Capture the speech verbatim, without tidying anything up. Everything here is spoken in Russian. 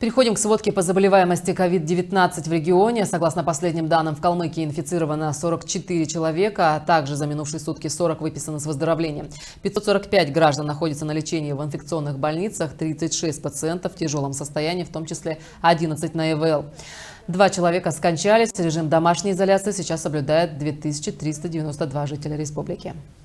Переходим к сводке по заболеваемости ковид девятнадцать в регионе. Согласно последним данным, в Калмыкии инфицировано сорок четыре человека, а также за минувшие сутки сорок выписаны с выздоровлением. пятьсот сорок пять граждан находятся на лечении в инфекционных больницах, тридцать шесть пациентов в тяжелом состоянии, в том числе одиннадцать на ИВЛ. Два человека скончались. Режим домашней изоляции сейчас соблюдает две тысячи триста девяносто два жителя республики.